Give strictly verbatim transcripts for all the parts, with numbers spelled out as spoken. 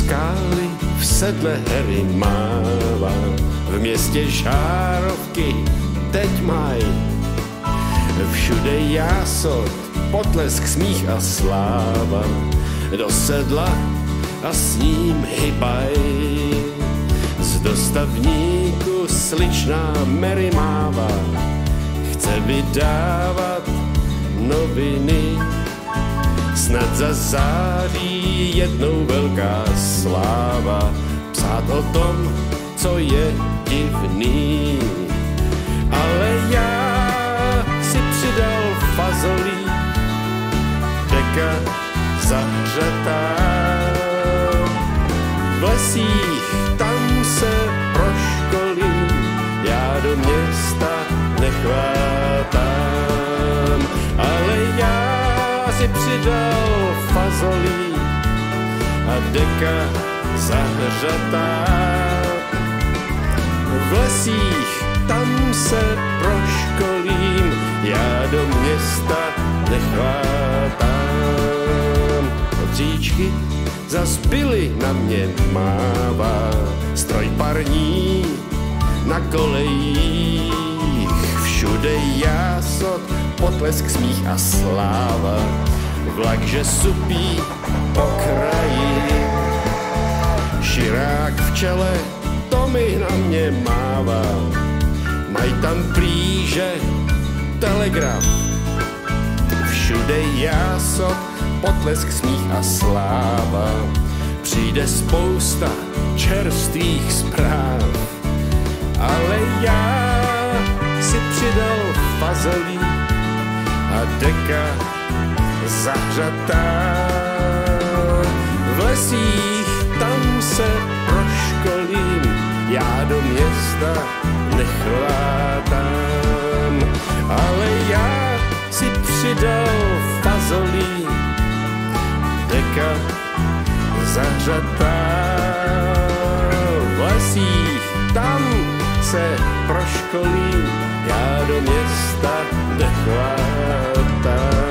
skály v sedle hery mává, v městě žárovky teď maj. Všude jásot, potlesk, smích a sláva, do sedla a s ním hybaj. Z dostavníku sličná Mary mává, chce vydávat noviny. Snad zazáří jednou velká sláva, psát o tom, co je divný. Ale já si přidal fazolí, deka zahřatá. V lesích tam se proškolím, já do města nechvátám. Ale já si přidal fazolí a deka zahřatá. V lesích tam se proškolím, já do města nechvátám. Od říčky zas byly na mě mává, stroj parní na kolejích. Všude jásot, potlesk, smích a sláva, vlak, že supí po kraji. Širák v čele, to mi na mě mává, maj tam plíže telegraf. Všude jásot, potlesk, smích a sláva, přijde spousta čerstvých zpráv. Ale já si přidal fazolí a deka zahřatá. V lesích tam se proškolím, já do města nechvátám. Ale já si přidal fazolí, deka zahřatá. V lesích tam se proškolím, já do města nechvátám.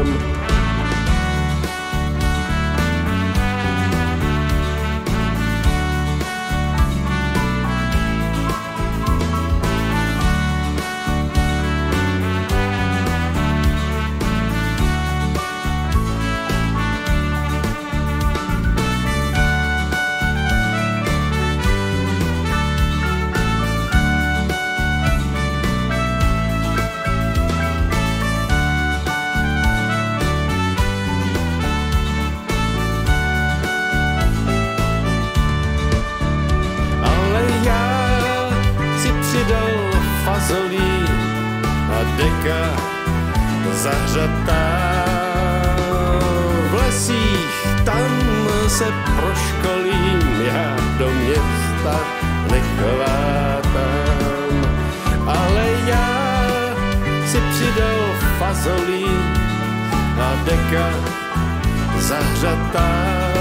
Fazolí a deka zahřatá. V lesích tam se proškolím, já do města nechvátám. Ale já si přidal fazolí a deka zahřatá.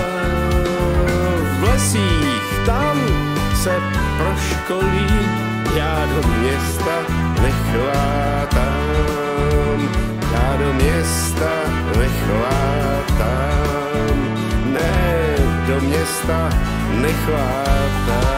V lesích tam se proškolím, já do města nechvátám, já do města nechvátám, ne, do města nechvátám.